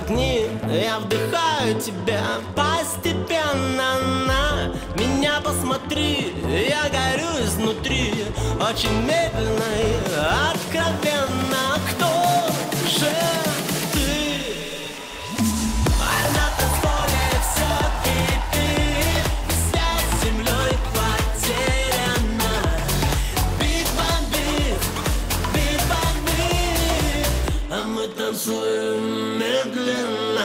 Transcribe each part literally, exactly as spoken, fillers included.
огни, я вдыхаю тебя постепенно. На меня посмотри, я горю изнутри, очень медленно и откровенно. Кто же ты? А на танцполе все кипит, связь с землей потеряна. Бит-бомбит, бит-бомбит, а мы танцуем медленно.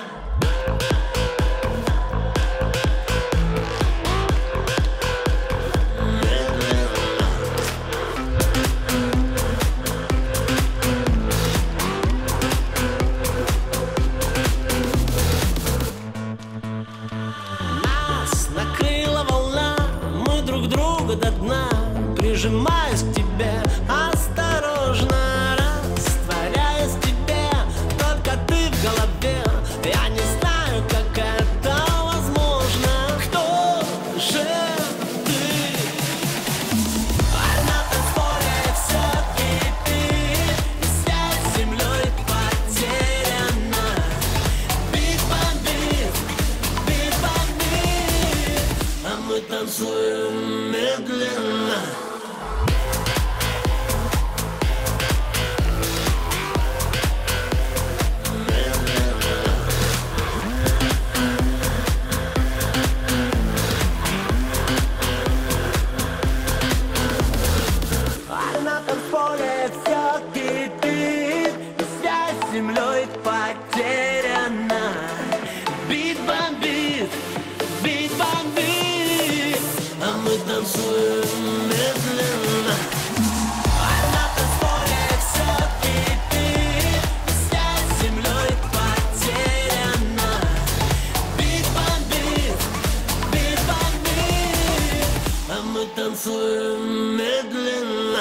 До дна, прижимаюсь к тебе, осторожно растворяюсь в тебе, только ты в голове. Я не знаю, как это возможно. Кто же ты? А на танцполе все кипит, и связь с землей потеряна. Бит-бомбит, бит-бомбит, а мы танцуем медленно. А на танцполе все кипит, и связь с землей потеряна. Бит-бомбит, бит-бомбит, а мы танцуем медленно. А на танцполе все кипит, и связь с землей потеряна. Бит-бомбит, бит-бомбит, а мы танцуем медленно.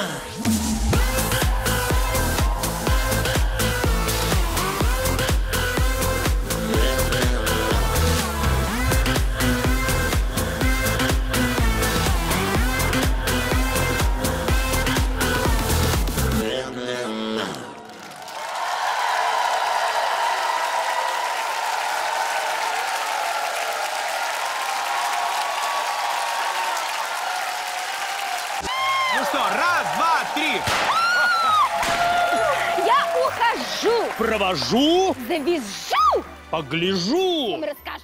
Ну что, раз, два, три. Я ухожу. Провожу, Завяжу. погляжу. Им расскажу.